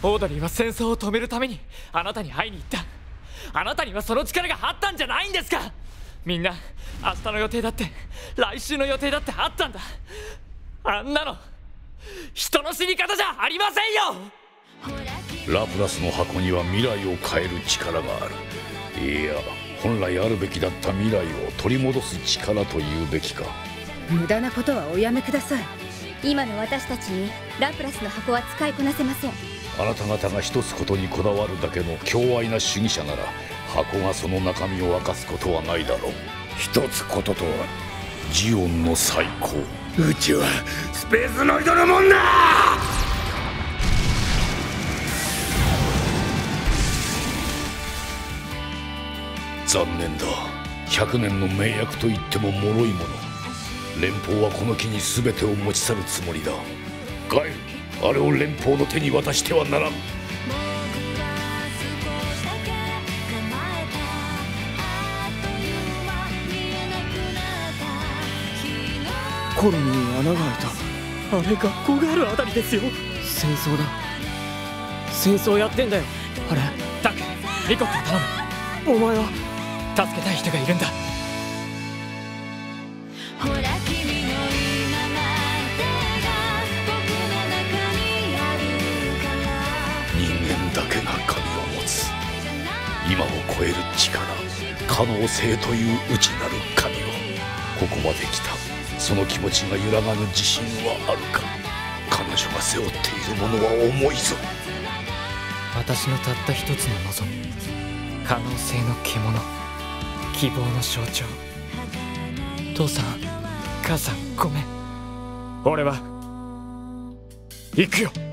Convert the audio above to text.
オードリーは戦争を止めるためにあなたに会いに行った。あなたにはその力があったんじゃないんですか。みんな明日の予定だって来週の予定だってあったんだ。あんなの人の死に方じゃありませんよ。 ラプラスの箱には未来を変える力がある。いや、本来あるべきだった未来を取り戻す力というべきか。 無駄なことはおやめください。 今の私たちにラプラスの箱は使いこなせません。 あなた方が一つことにこだわるだけの強愛な主義者なら、箱がその中身を明かすことはないだろう。一つこととはジオンの最高。 うちはスペースノイドのもんだ。 残念だ。100年の名役といっても脆いもの。連邦はこの木に全てを持ち去るつもりだ。ガエル、あれを連邦の手に渡してはならん。 コロニーに穴が開いた。あれ学校があるあたりですよ。戦争だ。戦争やってんだよ。あれタック、リコッター頼む。お前は助けたい人がいるんだ。 ほら君の今までが僕の中にあるから。 人間だけが神を持つ今を超える力、可能性という内なる神を。ここまで来た。その気持ちが揺らがぬ自信はあるか。彼女が背負っているものは重いぞ。 私のたった一つの望み、可能性の獣、希望の象徴。父さん母さんごめん。俺は行くよ。